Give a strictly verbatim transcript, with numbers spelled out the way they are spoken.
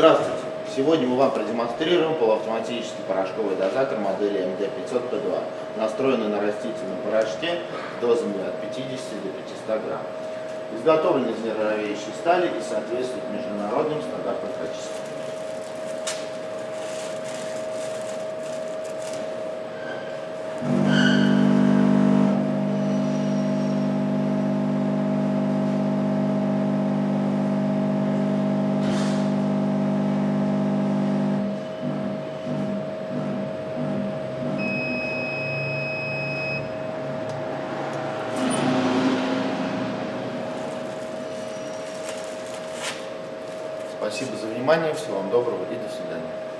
Здравствуйте! Сегодня мы вам продемонстрируем полуавтоматический порошковый дозатор модели эм дэ пятьсот пэ два, настроенный на растительном порошке с дозами от пятидесяти до пятисот грамм. Изготовлен из нержавеющей стали и соответствует международным стандартам качества. Спасибо за внимание, всего вам доброго и до свидания.